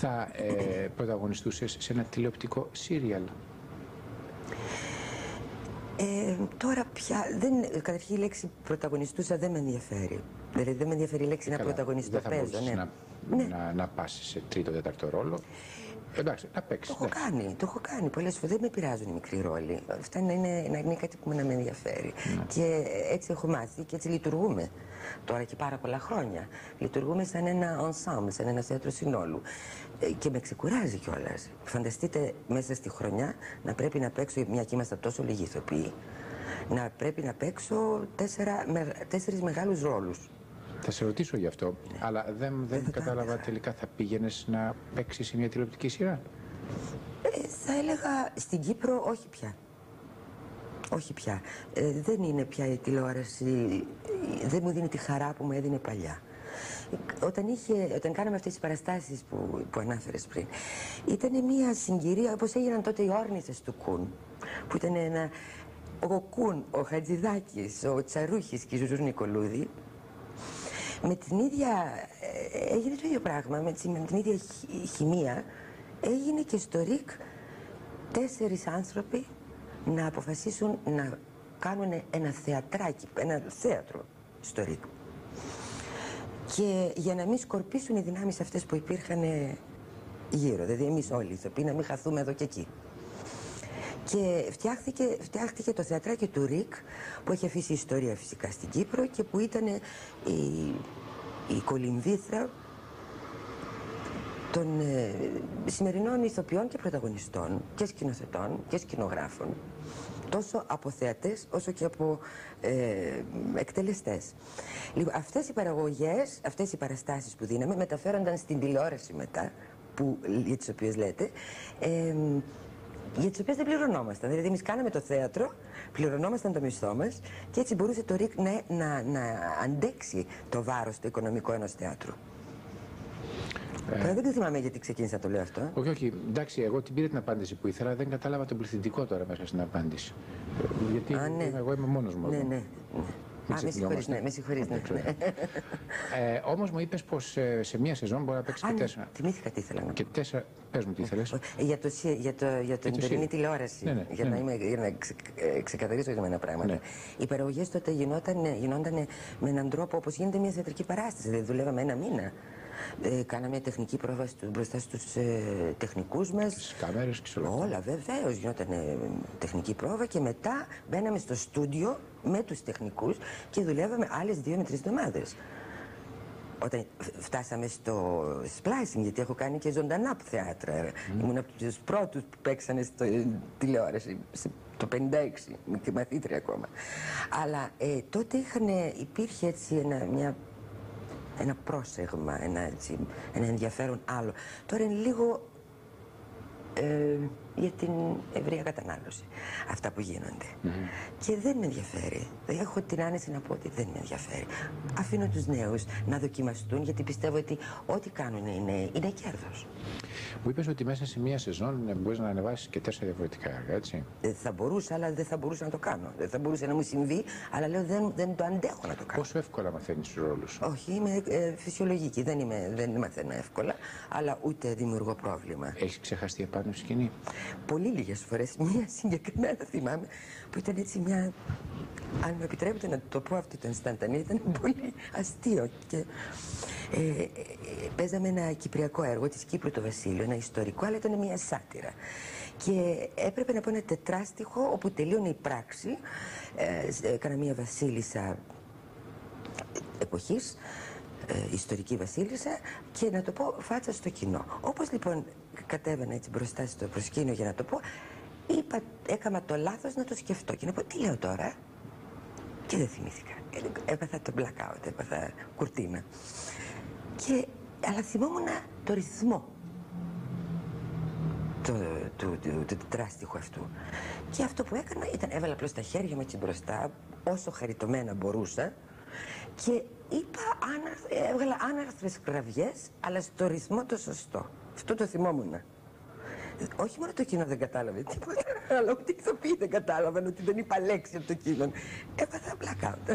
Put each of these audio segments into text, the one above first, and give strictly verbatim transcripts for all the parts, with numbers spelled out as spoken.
θα ε, πρωταγωνιστούσες σε ένα τηλεοπτικό σύριαλ? Ε, τώρα πια, δεν, καταρχήν η λέξη πρωταγωνιστούσα δεν με ενδιαφέρει. Δηλαδή δεν με ενδιαφέρει η λέξη να πρωταγωνιστώ, παίζω. Ναι. Να, ναι. να, να πας σε τρίτο, τέταρτο ρόλο. Εντάξει, να παίξεις. Το έχω κάνει, το έχω κάνει πολλές φορές. Δεν με πειράζουν οι μικροί ρόλοι. Αυτά να είναι, να είναι κάτι που να με ενδιαφέρει. Ναι. Και έτσι έχω μάθει και έτσι λειτουργούμε. Τώρα και πάρα πολλά χρόνια. Λειτουργούμε σαν ένα ensemble, σαν ένα θέατρο συνόλου. Και με ξεκουράζει κιόλας. Φανταστείτε μέσα στη χρονιά να πρέπει να παίξω, μια και είμαστε τόσο λίγοι ηθοποιοί, να πρέπει να παίξω τέσσερα, με, τέσσερις μεγάλους ρόλους. Θα σε ρωτήσω γι' αυτό, ναι. αλλά δεν, δεν, δεν κατάλαβα τελικά, θα πήγαινες να παίξεις σε μια τηλεοπτική σειρά? Ε, θα έλεγα στην Κύπρο όχι πια. Όχι πια. Ε, δεν είναι πια η τηλεόραση, δεν μου δίνει τη χαρά που μου έδινε παλιά. Όταν, είχε, όταν κάναμε αυτές τις παραστάσεις που, που ανάφερες πριν, ήταν μια συγκυρία όπως έγιναν τότε οι όρνηθες του Κουν, που ήταν ένα, ο Κουν, ο Χατζηδάκης, ο Τσαρούχης και η Ζουζού Νικολούδη. Με την ίδια, έγινε το ίδιο πράγμα, με την ίδια χημεία έγινε και στο ΡΙΚ τέσσερις άνθρωποι να αποφασίσουν να κάνουν ένα θεατράκι, ένα θέατρο στο ΡΙΚ. Και για να μην σκορπίσουν οι δυνάμεις αυτές που υπήρχαν γύρω, δηλαδή εμείς όλοι οι ηθοποιοί να μην χαθούμε εδώ και εκεί. Και φτιάχτηκε, φτιάχτηκε το θεατράκι του ΡΙΚ, που έχει αφήσει ιστορία φυσικά στην Κύπρο και που ήταν η, η κολυμβήθρα των ε, σημερινών ηθοποιών και πρωταγωνιστών και σκηνοθετών και σκηνογράφων, τόσο από θεατές όσο και από ε, εκτελεστές. Λοιπόν, αυτές οι παραγωγές, αυτές οι παραστάσεις που δίναμε μεταφέρονταν στην τηλεόραση μετά, που, για τις οποίες λέτε, ε, για τις οποίες δεν πληρωνόμασταν. Δηλαδή εμείς κάναμε το θέατρο, πληρωνόμασταν το μισθό μας και έτσι μπορούσε το ΡΙΚ να, να, να αντέξει το βάρος το οικονομικό ενός θεάτρου. Ε, δεν θυμάμαι γιατί ξεκίνησα να το λέω αυτό. Όχι, όχι. Εντάξει, εγώ την πήρα την απάντηση που ήθελα, δεν κατάλαβα τον πληθυντικό τώρα μέσα στην απάντηση. Γιατί Α, ναι. εγώ είμαι μόνος μου. Ναι, ναι, ναι. Α, με συγχωρείς, ναι, με συγχωρείς, ναι. ναι. ε, όμως μου είπες πως ε, σε μία σεζόν μπορεί να παίξει και ναι, τέσσερα. Θυμήθηκα τι ήθελα να πω. Και τέσσερα, πες μου τι ήθελες. Για, το, για, το, για την τωρινή τηλεόραση, ναι, ναι, για, ναι, να ναι. Είμαι, για να ξε, ε, ξεκαθαρίσω ορισμένα πράγματα. Ναι. Οι παραγωγές τότε γινόταν, γινόταν με έναν τρόπο όπως γίνεται μια θεατρική παράσταση. Δηλαδή δουλεύαμε ένα μήνα. Ε, κάναμε τεχνική πρόβα στου, μπροστά στους ε, τεχνικούς μας. Στις κάμερες και σε όλα. Όλα, βεβαίως. Γινόταν ε, τεχνική πρόβα και μετά μπαίναμε στο στούντιο με τους τεχνικούς και δουλεύαμε άλλες δύο με τρεις εβδομάδες. Όταν φτάσαμε στο splicing, γιατί έχω κάνει και ζωντανά θέατρα. Mm. Ήμουν από τους πρώτους που παίξανε στο τηλεόραση, το πενήντα έξι, και μαθήτρια ακόμα. Αλλά ε, τότε είχαν, υπήρχε έτσι ένα, μια... ένα πρόσεγμα, ένα, έτσι, ένα ενδιαφέρον άλλο. Τώρα είναι λίγο ε, για την ευρεία κατανάλωση αυτά που γίνονται. Mm-hmm. Και δεν με ενδιαφέρει. Έχω την άνεση να πω ότι δεν με ενδιαφέρει. Αφήνω τους νέους να δοκιμαστούν, γιατί πιστεύω ότι ό,τι κάνουν οι νέοι είναι κέρδος. Μου είπες ότι μέσα σε μία σεζόν μπορείς να ανεβάσεις και τέσσερα διαφορετικά έργα, έτσι. Δεν θα μπορούσα, αλλά δεν θα μπορούσα να το κάνω. Δεν θα μπορούσε να μου συμβεί, αλλά λέω δεν, δεν το αντέχω να το κάνω. Πόσο εύκολα μαθαίνεις τους ρόλους? Όχι, είμαι ε, φυσιολογική. Δεν, είμαι, δεν μαθαίνω εύκολα, αλλά ούτε δημιουργώ πρόβλημα. Έχεις ξεχαστεί επάνω στη σκηνή? Πολύ λίγες φορές. Μία συγκεκριμένα θυμάμαι που ήταν έτσι μια. Αν μου επιτρέπετε να το πω αυτό το ενσταντανέ, ήταν πολύ αστείο. Και, ε, ε, παίζαμε ένα κυπριακό έργο της Κύπρου το Βασίλειο, ένα ιστορικό, αλλά ήταν μια σάτυρα. Και έπρεπε να πω ένα τετράστιχο όπου τελείωνε η πράξη. Ε, έκανα μια βασίλισσα εποχής, ε, ιστορική βασίλισσα, και να το πω φάτσα στο κοινό. Όπως λοιπόν κατέβαινα έτσι μπροστά στο προσκήνιο για να το πω, είπα, έκανα το λάθος να το σκεφτώ και να πω τι λέω τώρα. Και δεν θυμήθηκα. Έπαθα το blackout, έπαθα κουρτίνα. Και, αλλά θυμόμουν το ρυθμό του, του, του, του τετράστιχου αυτού. Και αυτό που έκανα ήταν έβαλα απλώς τα χέρια μου έτσι μπροστά, όσο χαριτωμένα μπορούσα, και είπα, άναρθ, έβγαλα άναρθρες κραυγές, αλλά στο ρυθμό το σωστό. Αυτό το θυμόμουν. Όχι μόνο το κοινό δεν κατάλαβε τίποτα, αλλά ούτε οι ηθοποιοί δεν κατάλαβαν ότι δεν είπα λέξη από το κοινό. Έπαθα blackout.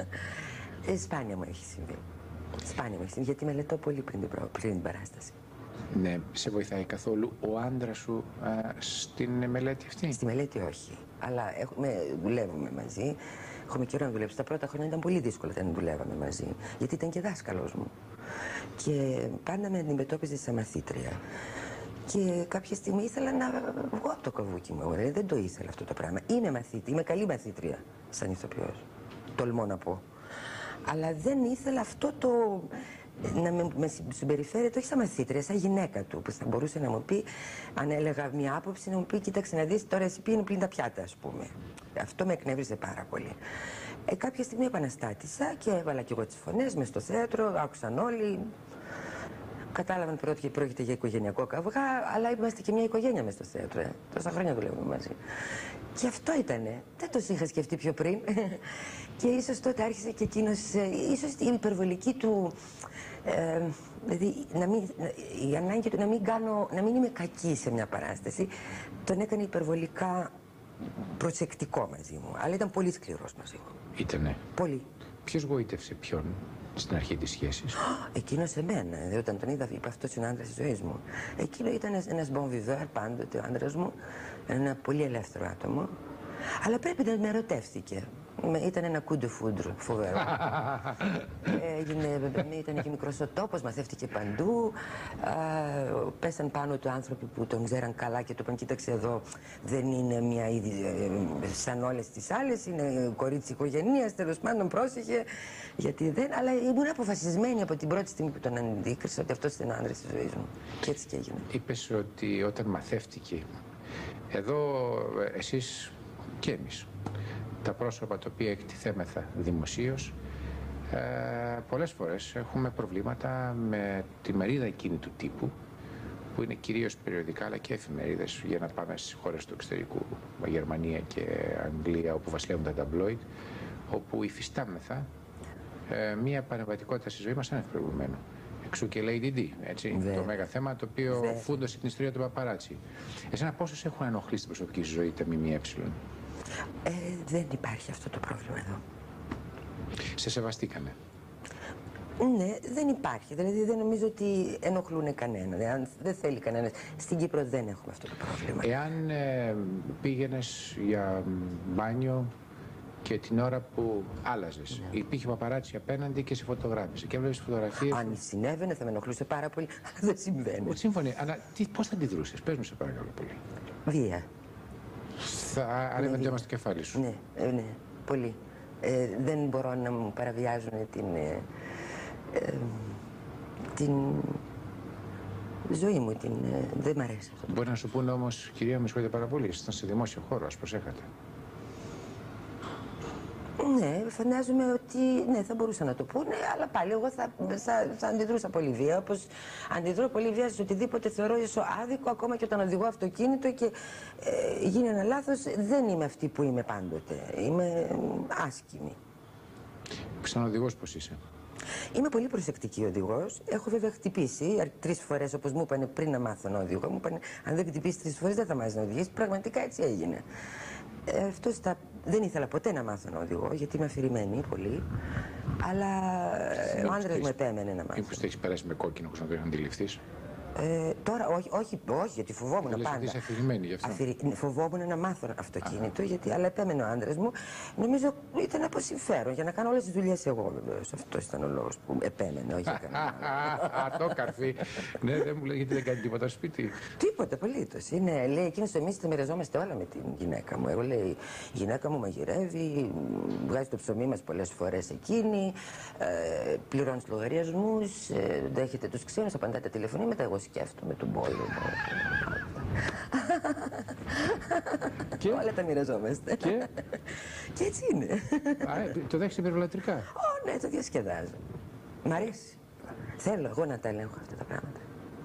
ε, σπάνια μου έχει συμβεί. Σπάνια μου έχει συμβεί, γιατί μελετώ πολύ πριν την, προ... πριν την παράσταση. Ναι, σε βοηθάει καθόλου ο άντρας σου α, στην μελέτη αυτή? Στη μελέτη όχι, αλλά έχουμε, δουλεύουμε μαζί. Έχουμε καιρό να δουλέψουμε. Τα πρώτα χρόνια ήταν πολύ δύσκολα όταν δουλεύαμε μαζί, γιατί ήταν και δάσκαλος μου. Και πάντα με αντιμετώπιζε σαν μαθήτρια. Και κάποια στιγμή ήθελα να βγω από το καβούκι μου. Ωραία, δεν το ήθελα αυτό το πράγμα. Είμαι μαθήτρια, είμαι καλή μαθήτρια σαν ηθοποιός. Τολμώ να πω. Αλλά δεν ήθελα αυτό το. Να με, με συμπεριφέρεται όχι σαν μαθήτρια, σαν γυναίκα του, που θα μπορούσε να μου πει, αν έλεγα μια άποψη, να μου πει: κοίταξε να δεις, τώρα εσύ πήγαινε πλήν τα πιάτα, ας πούμε. Αυτό με εκνεύριζε πάρα πολύ. Ε, κάποια στιγμή επαναστάτησα και έβαλα κι εγώ τις φωνές μες στο θέατρο, άκουσαν όλοι. Κατάλαβαν πρώτα ότι πρόκειται για οικογενειακό καυγά, αλλά είμαστε και μια οικογένεια μες στο θέατρο. Ε. Τόσα χρόνια δουλεύουμε μαζί. Και αυτό ήτανε. Δεν το είχα σκεφτεί πιο πριν. Και ίσως τότε άρχισε και εκείνος, ίσως η υπερβολική του. Ε, δηλαδή, να μην, η ανάγκη του να μην, κάνω, να μην είμαι κακή σε μια παράσταση, τον έκανε υπερβολικά προσεκτικό μαζί μου. Αλλά ήταν πολύ σκληρός μαζί μου. Ήτανε. Πολύ. Ποιος γοήτευσε ποιον στην αρχή της σχέσης? Εκείνος εμένα. Δηλαδή, όταν τον είδα, είπα: αυτός είναι ο άντρας της ζωής μου. Εκείνο ήταν ένας bon viveur πάντοτε ο άντρας μου. Ένα πολύ ελεύθερο άτομο. Αλλά πρέπει να με ερωτεύτηκε. Ήταν ένα coup de foudre, φοβερό. Έγινε, ήταν και μικρός ο τόπος, μαθεύτηκε παντού. Α, πέσαν πάνω του άνθρωποι που τον ξέραν καλά και του είπαν: κοίταξε εδώ, δεν είναι μια ίδια σαν όλες τις άλλες, είναι κορίτσι οικογενείας, τέλος πάντων πρόσεχε. Γιατί δεν, αλλά ήμουν αποφασισμένη από την πρώτη στιγμή που τον αντίκρισα ότι αυτός ήταν ο άντρας της ζωής μου. Και έτσι και έγινε. Είπες ότι όταν μαθεύτηκε, εδώ εσείς και εμείς, τα πρόσωπα τα οποία εκτιθέμεθα δημοσίως, ε, πολλές φορές έχουμε προβλήματα με τη μερίδα εκείνη του τύπου, που είναι κυρίως περιοδικά αλλά και εφημερίδες, για να πάμε στις χώρες του εξωτερικού, Γερμανία και Αγγλία, όπου βασιλεύουν τα ταμπλόιτ, όπου υφιστάμεθα ε, μία παρεμβατικότητα στη ζωή μας άνευ προηγουμένου. Εξού και Lady D, έτσι, Δε. το μέγα θέμα το οποίο Δε. φούντωσε την ιστορία του παπαράτσι. Εσένα πόσους έχουν ενοχλήσει στην προσωπική σου ζωή τα ΜΜΕ? Ε, δεν υπάρχει αυτό το πρόβλημα εδώ. Σε σεβαστήκανε? Ναι, δεν υπάρχει. Δηλαδή δεν νομίζω ότι ενοχλούν κανένα. Αν δεν θέλει κανένας. Στην Κύπρο δεν έχουμε αυτό το πρόβλημα. Εάν ε, πήγαινες για μπάνιο και την ώρα που άλλαζες, ναι, υπήρχε παπαράτσι απέναντι και σε φωτογράφησε και έβλεπες φωτογραφίες. Αν συνέβαινε θα με ενοχλούσε πάρα πολύ, αλλά δεν συμβαίνει. Σύμφωνοι, αλλά τι, πώς θα αντιδρούσες? Πες μου σε παρακαλώ πολύ. Βία. Θα αρεύεται ναι, μας το κεφάλι σου. Ναι, ε, ναι, πολύ. Ε, δεν μπορώ να μου παραβιάζουν την, ε, ε, την ζωή μου. Την, ε, δεν μ' αρέσει αυτό. Μπορεί να σου πούνε όμως: κυρία, με συγχωρείτε πάρα πολύ, ήσασταν σε δημόσιο χώρο, ας προσέχατε. Ναι, φαντάζομαι ότι ναι, θα μπορούσαν να το πούνε, αλλά πάλι εγώ θα, θα, θα αντιδρούσα πολύ βία. Όπως αντιδρώ πολύ βία σε οτιδήποτε θεωρώ άδικο, ακόμα και όταν οδηγώ αυτοκίνητο και ε, γίνει ένα λάθος, δεν είμαι αυτή που είμαι πάντοτε. Είμαι άσκημη. Ξανοδηγός πώς είσαι? Είμαι πολύ προσεκτική οδηγός. Έχω βέβαια χτυπήσει τρεις φορές, όπως μου είπανε πριν να μάθω να οδηγώ. Μου είπανε: αν δεν χτυπήσει τρεις φορές, δεν θα μάθεις να οδηγείς. Πραγματικά έτσι έγινε. Ε, αυτό στα... Δεν ήθελα ποτέ να μάθω να οδηγώ, γιατί είμαι αφηρημένη πολύ. Αλλά ο άντρας μου επέμενε να μάθω. Μήπως το έχεις περάσει με κόκκινο χωρίς να το αντιληφθείς? Ε, τώρα όχι, όχι, όχι, γιατί φοβόμουν λες πάντα. Ότι είσαι αφηρημένη γι' αυτό. Αφηρη... Φοβόμουν να μάθω αυτοκίνητο, γιατί, αλλά επέμενε ο άντρας μου. Νομίζω ήταν από συμφέρον, για να κάνω όλες τις δουλειές εγώ βεβαίως. Αυτό ήταν ο λόγος που επέμενε, όχι για κανένα. Α, το καρφί. Ναι, δεν μου λέει γιατί δεν κάνει τίποτα στο σπίτι. Τίποτα, απολύτως. Είναι, λέει, εκείνος εμείς τα μοιραζόμαστε όλα με την γυναίκα μου. Εγώ λέει, η γυναίκα μου μαγειρεύει, βγάζει το ψωμί μας πολλές φορές εκείνη, ε, πληρώνει τους λογαριασμούς, ε, δέχεται τους ξένους, απαντά τα τηλεφωνήματα, εγώ σκέφτομαι τον πόλεμο. Και όλα τα μοιραζόμαστε. Και, και έτσι είναι. Α, το δέχεσαι υπερολατρικά? Ω, ναι, το διασκεδάζω. Μ' αρέσει. Θέλω εγώ να τα ελέγχω αυτά τα πράγματα.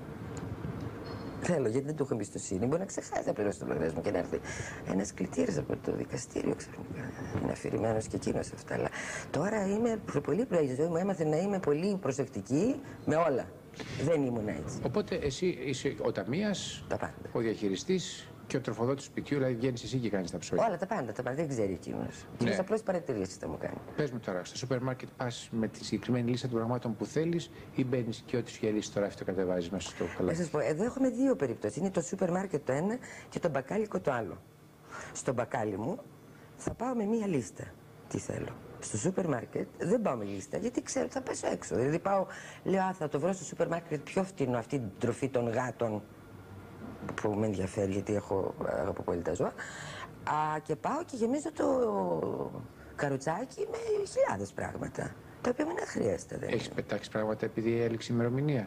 Θέλω, γιατί δεν του έχω εμπιστοσύνη. Μπορεί να ξεχάσει να πληρώσει το λογαριασμό και να έρθει ένας κλητήρας από το δικαστήριο ξαφνικά. Είναι αφηρημένος και εκείνος αυτά. Αλλά τώρα είμαι πολύ πλέον. Η ζωή μου έμαθε να είμαι πολύ προσεκτική με όλα. Δεν ήμουν έτσι. Οπότε εσύ είσαι ο ταμείας, ο διαχειριστής και ο τροφοδότης του σπιτιού, δηλαδή βγαίνεις εσύ και κάνεις τα ψώνια. Όλα τα πάντα, τα πάντα δεν ξέρει εκείνος. Εκείνος απλώς παρατηρήσεις θα μου κάνει. Πες μου τώρα, στο σούπερ μάρκετ πας με τη συγκεκριμένη λίστα των πραγμάτων που θέλεις ή μπαίνεις και ό,τι σου γυρίσει στο ράφι το κατεβάζεις μέσα στο καλάθι? Θα σας πω, εδώ έχουμε δύο περιπτώσεις. Είναι το σούπερ μάρκετ το ένα και το μπακάλικο το άλλο. Στο μπακάλι μου θα πάω με μία λίστα. Τι θέλω. Στο σούπερ μάρκετ δεν πάω με λίστα γιατί ξέρω ότι θα πέσω έξω. Δηλαδή πάω, λέω, α, θα το βρω στο σούπερ μάρκετ πιο φτηνό αυτή την τροφή των γάτων που με ενδιαφέρει γιατί έχω αγαπώ πολύ τα ζώα. Α, και πάω και γεμίζω το καροτσάκι με χιλιάδες πράγματα. Τα οποία μην αχρίαστα. Έχεις πετάξει πράγματα επειδή έληξε η ημερομηνία?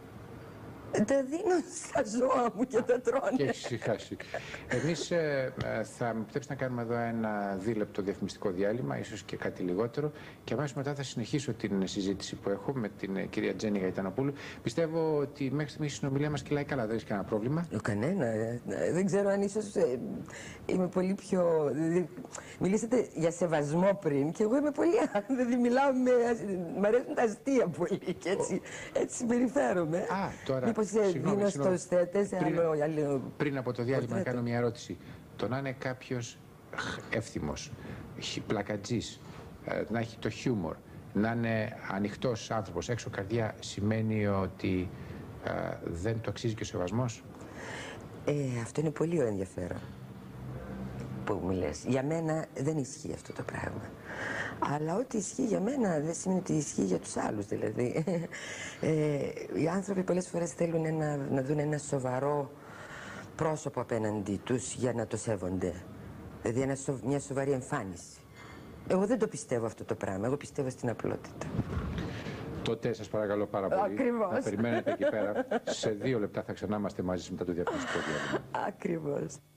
Τα δίνω στα ζώα μου και τα τρώνε. Και έχεις ησυχάσει. Εμείς ε, θα με επιτρέψει να κάνουμε εδώ ένα δίλεπτο διαφημιστικό διάλειμμα, ίσως και κάτι λιγότερο, και αμέσως μετά θα συνεχίσω την συζήτηση που έχω με την ε, κυρία Τζένι Γαϊτανοπούλου. Πιστεύω ότι μέχρι στιγμής η συνομιλία μας κυλάει καλά, δεν έχει κανένα πρόβλημα. Ο, κανένα. Ε, δεν ξέρω αν ίσως ε, είμαι πολύ πιο. Δηλαδή, μιλήσατε για σεβασμό πριν και εγώ είμαι πολύ. Δηλαδή, μιλάω με. Μ' αρέσουν τα αστεία πολύ και έτσι, έτσι συμπεριφέρομαι. Α, τώρα. Μήπως δίνω στους θέτες πριν, άλλο, άλλο... πριν από το διάλειμμα να κάνω μια ερώτηση. Το να είναι κάποιος εύθυμος, πλακατζής, να έχει το χιούμορ, να είναι ανοιχτός άνθρωπος, έξω καρδιά, σημαίνει ότι α, δεν το αξίζει και ο σεβασμός? Ε, αυτό είναι πολύ ενδιαφέρον που μου λες. Για μένα δεν ισχύει αυτό το πράγμα. Αλλά ό,τι ισχύει για μένα δεν σημαίνει ότι ισχύει για τους άλλους. Δηλαδή, ε, οι άνθρωποι πολλές φορές θέλουν ένα, να δουν ένα σοβαρό πρόσωπο απέναντί τους για να το σέβονται. Δηλαδή ένα, μια σοβαρή εμφάνιση. Εγώ δεν το πιστεύω αυτό το πράγμα. Εγώ πιστεύω στην απλότητα. Τότε σας παρακαλώ πάρα πολύ. Ακριβώς. Να περιμένετε εκεί πέρα. Σε δύο λεπτά θα ξανά είμαστε μαζί μετά το διαφημιστικό διάλειμμα. Ακριβώς.